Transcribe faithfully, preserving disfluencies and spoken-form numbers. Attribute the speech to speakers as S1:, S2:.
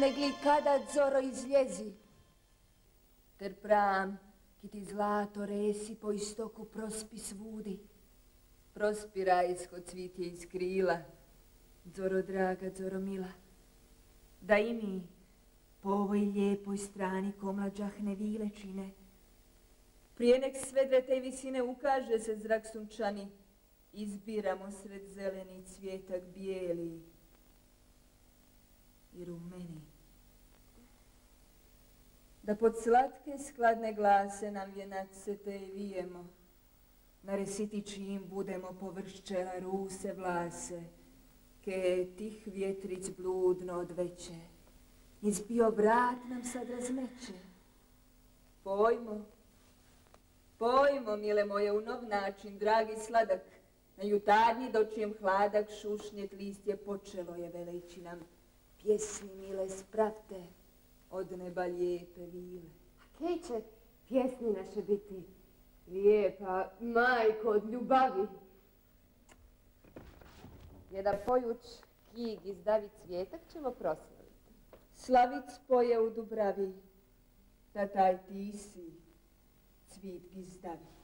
S1: negli kada zoro izljezi. Ter pram, ki ti zlato resi po istoku prospi svudi. Prospira ishod cvitje iz krila, zoro draga, zoro mila. Da i mi po ovoj lijepoj strani komlađahne vile čine. Prije nek sve dve te visine ukaže se zrak sunčani, izbiramo sred zeleni cvjetak bijeli i rumeni. Da pod slatke skladne glase nam vjenace te vijemo, na resiti čim budemo površ čela ruse vlase, ke tih vjetric bludno odveće, izbio vrat nam sad razmeće. Pojmo, pojmo, mile moje, u nov način, dragi sladak, na jutarnji dočijem hladak šušnjet listje počelo je veleći nam. Pjesmi, mile, spravte od neba lijepe vile.
S2: A kej će pjesmi naše biti lijepa, majko, od ljubavi?
S3: Jedan pojuć knjig izdavi cvijetak ćemo proslaviti.
S1: Slavic poje u Dubravi, da taj ti si cvit izdavi.